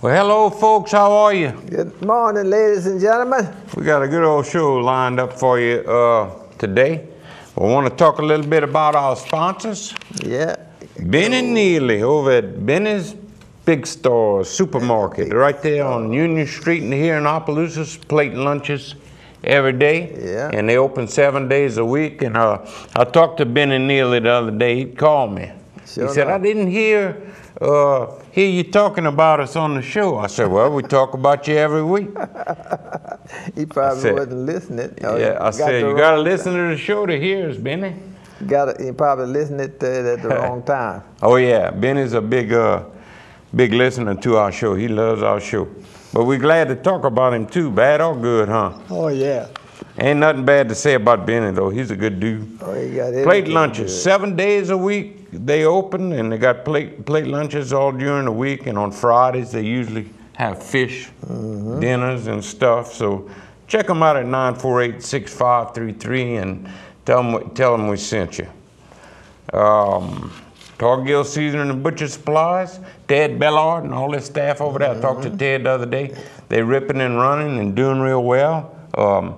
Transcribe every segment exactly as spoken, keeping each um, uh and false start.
Well, hello, folks. How are you? Good morning, ladies and gentlemen. We got a good old show lined up for you uh, today. We want to talk a little bit about our sponsors. Yeah. Benny Neely over at Benny's Big Store Supermarket, right there on Union Street and here in Opelousas, plate lunches every day. Yeah. And they open seven days a week. And uh, I talked to Benny Neely the other day. He called me. Sure he said, enough. I didn't hear uh, hear you talking about us on the show. I said, well, we talk about you every week. He probably said- wasn't listening. Oh, Yeah, I got said, the you got to wrong- listen to the show to hear us, Benny. Got he probably listening to it at the wrong time. Oh, yeah. Benny's a big, uh, big listener to our show. He loves our show. But we're glad to talk about him, too. Bad or good, huh? Oh yeah. Ain't nothing bad to say about Benny, though. He's a good dude. Oh, he got Plate everything lunches, good. seven days a week they open, and they got plate plate lunches all during the week. And on Fridays they usually have fish Mm-hmm. dinners and stuff. So check them out at nine four eight, six five three three and tell them tell them we sent you. Um, Targill Seasoning and Butcher Supplies, Ted Bellard and all his staff over there. I talked to Ted the other day. They're ripping and running and doing real well. Um,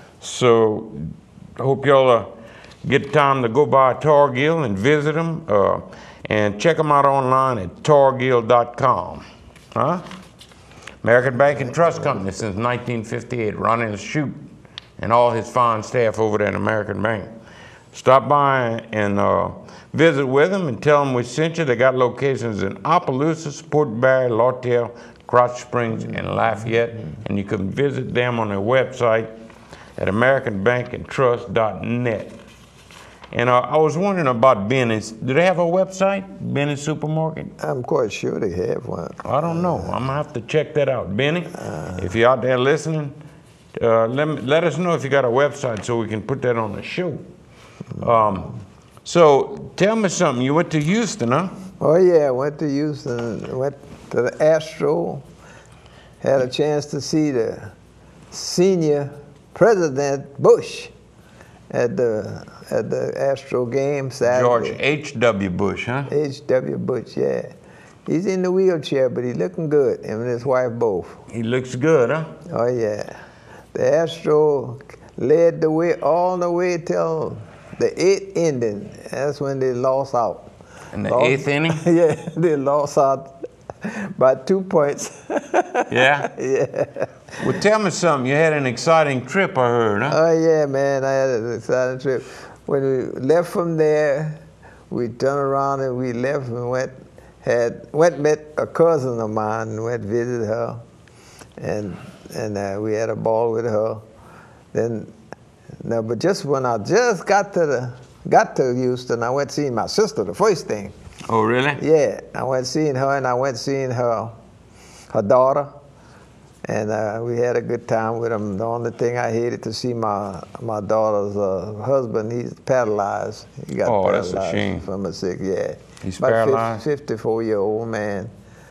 so I hope y'all uh, get time to go by Targill and visit them uh, and check them out online at targill dot com. Huh? American Bank and Trust Company since nineteen fifty-eight. Ronnie LeShoot and all his fine staff over there at American Bank. Stop by and uh, visit with them and tell them we sent you. They got locations in Opelousas, Port Barre, Lawtell, Crotch Springs, and Lafayette. And you can visit them on their website at american bank and trust dot net. And uh, I was wondering about Benny's. Do they have a website, Benny's Supermarket? I'm quite sure they have one. I don't know. I'm gonna have to check that out. Benny, if you're out there listening, uh, let, me, let us know if you got a website so we can put that on the show. Um, so tell me something. You went to Houston, huh? Oh yeah, went to Houston, went to the Astro, had a chance to see the senior President Bush at the at the Astro game Saturday. George H W. Bush, huh? H W. Bush, yeah. He's in the wheelchair, but he's looking good, him and his wife both. He looks good, huh? Oh yeah. The Astro led the way all the way till the eighth inning. That's when they lost out. In the Lost- eighth inning? Yeah, they lost out by two points. Yeah? Yeah. Well, tell me something. You had an exciting trip, I heard, huh? Oh yeah, man, I had an exciting trip. When we left from there, we turned around and we left and went, had went met a cousin of mine and went visit her, and and uh, we had a ball with her. Then, no, but just when I just got to the got to Houston, I went seeing my sister. The first thing. Oh, really? Yeah, I went seeing her, and I went seeing her, her daughter, and uh, we had a good time with them. The only thing I hated to see my my daughter's uh, husband. He's paralyzed. He got Oh, that's paralyzed a shame. from a sick. Yeah, He's About paralyzed? fifty-four year old man.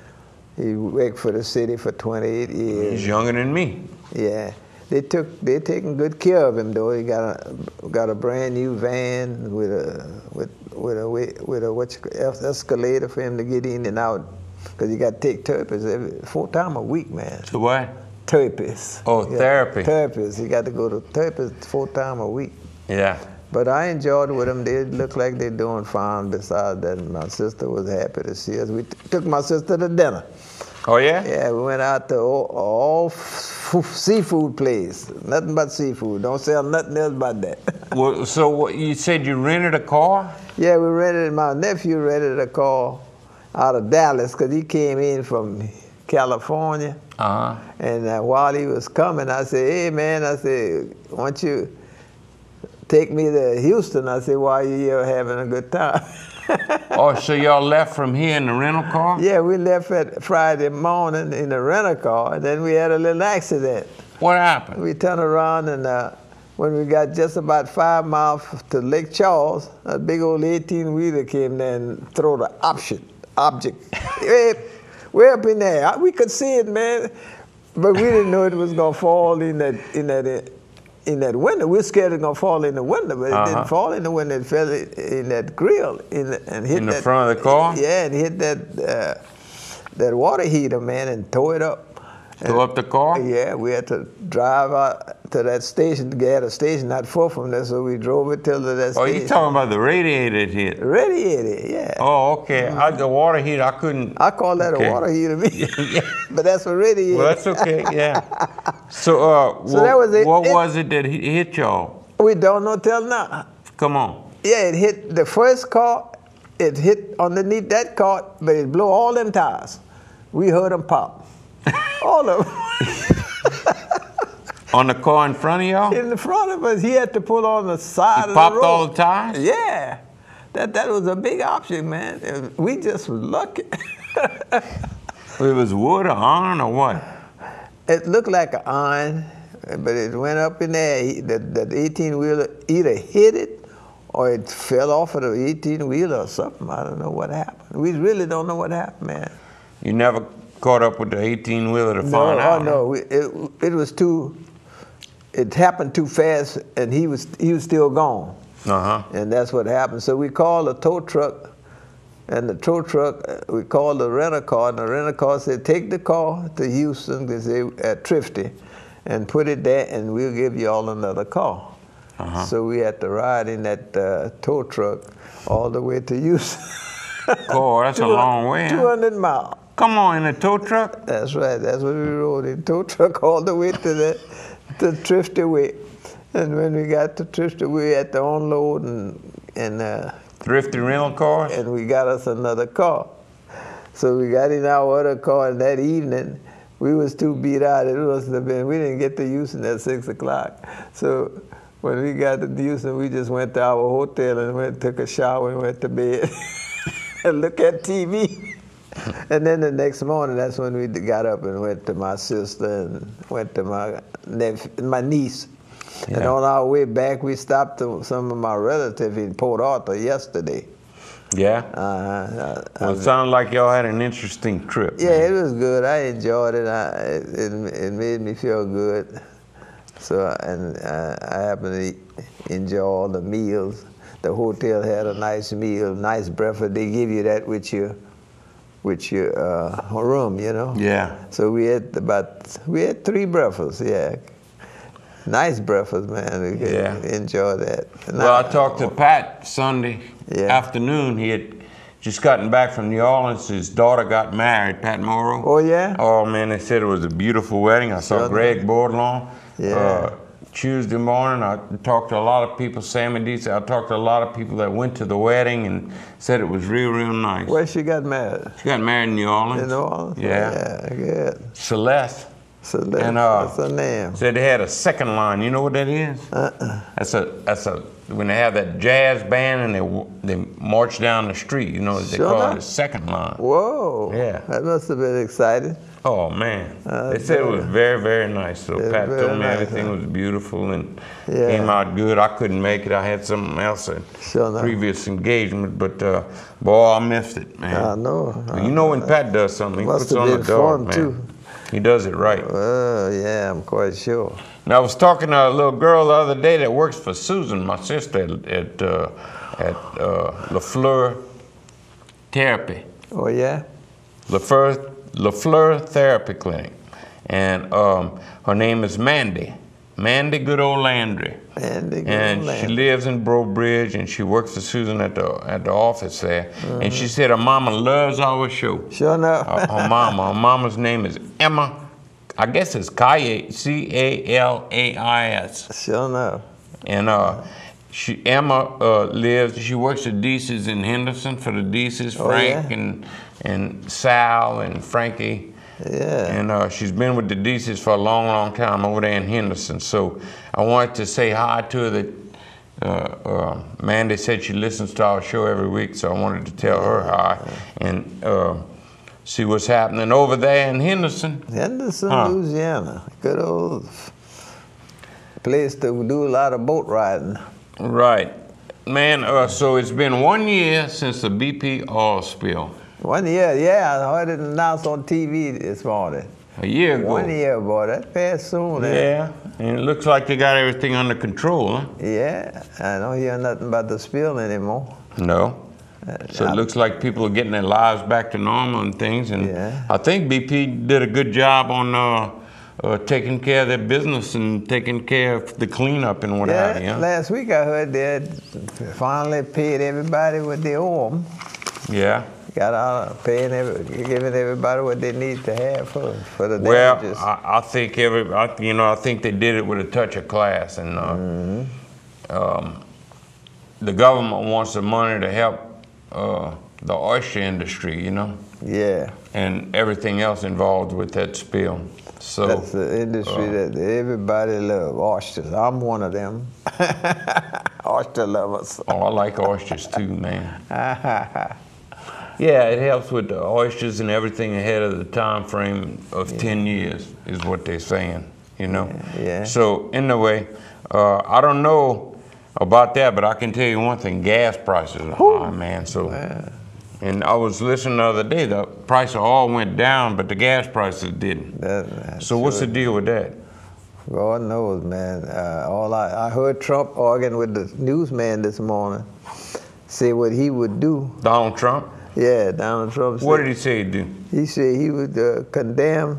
He worked for the city for twenty-eight years. He's younger than me. Yeah, they took they taking good care of him though. He got a got a brand new van with a with with a with a what's escalator for him to get in and out, because you got to take therapies every four times a week, man. So what? Therapists. Oh, Yeah, therapy. Therapists. You got to go to therapists four times a week. Yeah. But I enjoyed with them. They look like they're doing fine. Besides that, my sister was happy to see us. We t took my sister to dinner. Oh, yeah? Yeah, we went out to all, all f f seafood place. Nothing but seafood. Don't sell nothing else but that. Well, so what, you said you rented a car? Yeah, we rented, my nephew rented a car out of Dallas because he came in from California. Uh-huh. And uh, while he was coming, I said, hey, man, I said, why don't you take me to Houston? I said, while you're here having a good time. Oh, so y'all left from here in the rental car? Yeah, we left at Friday morning in the rental car, and then we had a little accident. What happened? We turned around, and uh, when we got just about five miles to Lake Charles, a big old eighteen-wheeler came there and threw the option, object way, way up in there. We could see it, man, but we didn't know it was going to fall in that, in that, in that window. We were scared it was going to fall in the window, but it Uh-huh. didn't fall in the window. It fell in that grill in the, and hit In the that, front of the car? Yeah, and hit that uh, that water heater, man, and tore it up. Fill up the car? Yeah, we had to drive out to that station to get a station not far from there, so we drove it till to that Oh, station. you talking about the radiator it hit? Radiator, yeah. Oh, okay. I, the water heater, I couldn't. I call that okay. a water heater, me. Yeah. But that's a radiator. Well, that's okay, yeah. So, uh, So what, that was it. what It- was it that hit hit y'all? We don't know till now. Come on. Yeah, it hit the first car, it hit underneath that car, but it blew all them tires. We heard them pop. All of them. On the car in front of y'all? In the front of us, he had to pull on the side He of popped the road. all the tires? Yeah. That, that was a big option, man. We just were lucky. It was wood or iron or what? It looked like an iron, but it went up in there. That eighteen-wheeler either hit it or it fell off of the eighteen-wheeler or something. I don't know what happened. We really don't know what happened, man. You never caught up with the eighteen-wheeler to No, find out? oh no, we, it, it was too, it happened too fast and he was, he was still gone. Uh-huh. And that's what happened. So we called a tow truck, and the tow truck, uh, we called the rental car, and the rental car said, take the car to Houston, because they at Trifty, and put it there, and we'll give you all another car. Uh-huh. So we had to ride in that uh, tow truck all the way to Houston. Oh, that's a long way, huh? two hundred miles. Come on, in a tow truck? That's right. That's what we rode in tow truck all the way to the to Trifty Way. And when we got to Trifty, we had to unload and and uh, Thrifty rental cars? and we got us another car. So we got in our other car, and that evening we was too beat out. It must have been, we didn't get to Houston at six o'clock. So when we got to Houston, we just went to our hotel and went took a shower and went to bed and look at T V. And then the next morning, that's when we got up and went to my sister and went to my nephew, my niece. Yeah. And on our way back, we stopped to some of my relatives in Port Arthur yesterday. Yeah? Uh, Well, it sounded like y'all had an interesting trip. yeah, man. it was good. I enjoyed it. I, it, it. It made me feel good. So, and uh, I happened to eat, enjoy all the meals. The hotel had a nice meal, nice breakfast. They give you that with your, with your uh, room, you know. Yeah. So we had about we had three breakfasts. Yeah, nice breakfast, man. We could Yeah. enjoy that. And Well, I talked to Pat Sunday Yeah. afternoon. He had just gotten back from New Orleans. His daughter got married, Pat Morrow. Oh yeah. Oh, man, they said it was a beautiful wedding. I saw Sure. Greg Bourdon. Yeah. Uh, Tuesday morning, I talked to a lot of people, Sammy D said, I talked to a lot of people that went to the wedding and said it was real, real nice. Where she got married? She got married in New Orleans. In New Orleans. Yeah. Yeah, good. Celeste. So that, And, uh, that's her name. Said they had a second line. You know what that is? Uh-uh. That's a that's a when they have that jazz band and they w- they march down the street. You know they Sure call enough. it a second line. Whoa. Yeah. That must have been exciting. Oh man, Uh, they said it was very very nice. So It's Pat very told me nice, everything huh? was beautiful and Yeah. came out good. I couldn't make it. I had something else, a Sure enough. previous engagement. But uh, boy, I missed it, man. I know. You know when Pat does something, he Must puts have on the been dog, fun, man. too. He does it right. Oh, yeah, I'm quite sure. Now, I was talking to a little girl the other day that works for Susan, my sister, at, at, uh, at uh, LaFleur Therapy. Oh, yeah? LaFleur, LaFleur Therapy Clinic. And um, her name is Mandy. Mandy Good Old Landry. Mandy Good And Old she Landry. lives in Breaux Bridge, and she works for Susan at the at the office there. And she said her mama loves our show. Sure enough. Her, her mama, her mama's name is Emma. I guess it's Caillas, C A L A I S. Sure enough. And uh, she Emma uh, lives. She works at Deese's in Henderson for the Deese's, Oh, Frank yeah? and and Sal and Frankie. Yeah. And uh, she's been with the Deese's for a long, long time over there in Henderson. So I wanted to say hi to her. That uh, uh, Mandy said she listens to our show every week, so I wanted to tell her hi and uh, see what's happening over there in Henderson. Henderson, Huh. Louisiana. Good old place to do a lot of boat riding. Right. Man, uh, so it's been one year since the B P oil spill. One year, yeah, I heard it announced on T V this morning. A year ago. One year, boy, that passed soon. eh? Yeah, and it looks like they got everything under control, huh? Yeah, I don't hear nothing about the spill anymore. No. So it looks like people are getting their lives back to normal and things. And Yeah. I think B P did a good job on uh, uh, taking care of their business and taking care of the cleanup and what have you. Yeah, last week I heard they had finally paid everybody what they owe them. Yeah. Got out of paying, every, giving everybody what they need to have for, for the Well, damages. I, I think every, I, you know, I think they did it with a touch of class, and uh, Mm-hmm. um, the government wants the money to help uh, the oyster industry, you know, Yeah, and everything else involved with that spill. So that's the industry uh, that everybody loves, oysters. I'm one of them. Oyster lovers. oh, I like oysters too, man. Yeah, it helps with the oysters and everything ahead of the time frame of yeah. ten years is what they're saying, you know? Yeah. yeah. So anyway, uh, I don't know about that, but I can tell you one thing, gas prices are Whew. high, man. So, wow. And I was listening the other day, the price of oil went down, but the gas prices didn't. That, so what's true. the deal with that? God knows, man. Uh, all I, I heard Trump arguing with the newsman this morning, say what he would do. Donald Trump? Yeah, Donald Trump said. What did he say he'd do? He said he would uh, condemn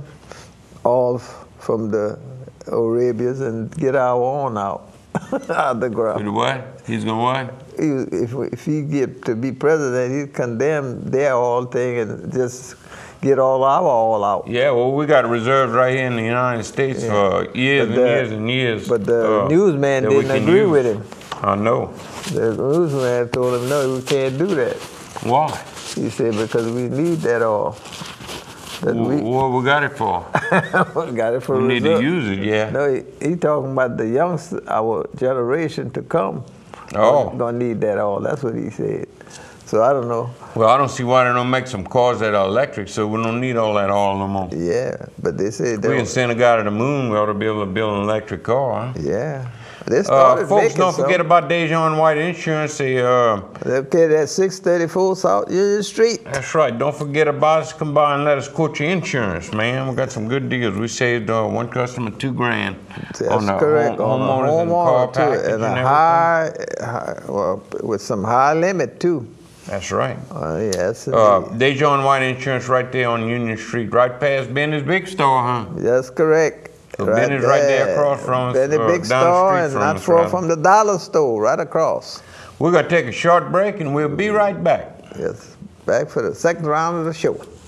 all from the Arabians and get our own out, out the ground. Did what? He's going to what? He, if, if he get to be president, he'd condemn their all thing and just get all our all out. Yeah, well, we got reserves right here in the United States yeah. for years the, and years and years. But the uh, newsman didn't agree use. with him. I know. The newsman told him, no, we can't do that. Why? He said, because we need that all. That well, we, what we got it for? we got it for We result. need to use it, yeah. No, he, he talking about the youngster, our generation to come. Oh. We're gonna need that all. That's what he said. So I don't know. Well, I don't see why they don't make some cars that are electric, so we don't need all that oil no more. Yeah, but they say we can send a guy to the moon. We ought to be able to build an electric car. Huh? Yeah. They started uh, folks, don't some. forget about Dejon White Insurance. They, uh, they pay that six thirty-four South Union Street. That's right. Don't forget about us. Come by and let us quote your insurance, man. We got some good deals. We saved uh, one customer two grand. That's on the correct. Home, on homeowners and car package and, and a high, high, well, with some high limit too. That's right. Oh, yes. Uh, Dejon White Insurance right there on Union Street, right past Benny's Big Store, huh? That's correct. So right Benny's there. right there across from us. Benny uh, Big down Store the street and from not us, far rather. from the dollar store, right across. We're going to take a short break and we'll be right back. Yes, back for the second round of the show.